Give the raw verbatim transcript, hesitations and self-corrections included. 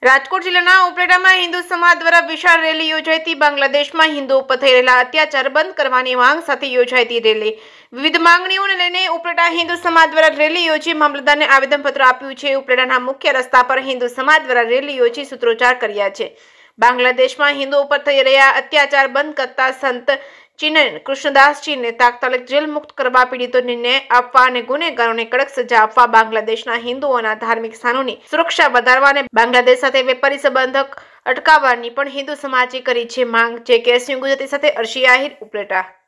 રાજકોટ જિલ્લાના ઉપલેટામાં હિન્દુ સમાજ દ્વારા વિશાળ રેલી યોજાઈ। બાંગ્લાદેશમાં હિન્દુઓ પર થઈ રહેલા અત્યાચાર બંધ કરવાની માંગ સાથે યોજાઈ રેલી। વિવિધ માંગણીઓને લઈને ઉપલેટા હિન્દુ સમાજ દ્વારા રેલી યોજી મામલતદારને આવેદનપત્ર આપ્યું છે। ઉપલેટાના મુખ્ય રસ્તા પર હિન્દુ સમાજ દ્વારા રેલી યોજી સૂત્રોચ્ચાર કર્યા છે। બાંગ્લાદેશમાં હિન્દુઓ પર થઈ રહ્યા અત્યાચાર બંધ કરતા સંત ચિન્મય કૃષ્ણદાસજીને તાત્કાલિક જેલ મુક્ત કરવા, પીડિતોને ન્યાય આપવા અને ગુનેગારોને કડક સજા આપવા, બાંગ્લાદેશના હિન્દુઓના ધાર્મિક સ્થાનોની સુરક્ષા વધારવા અને બાંગ્લાદેશ સાથે વેપારી સંબંધ અટકાવવાની પણ હિન્દુ સમાજે કરી છે માંગ। જે કે એસ ન્યૂઝ ગુજરાતી સાથે અર્શી આહિર, ઉપલેટા।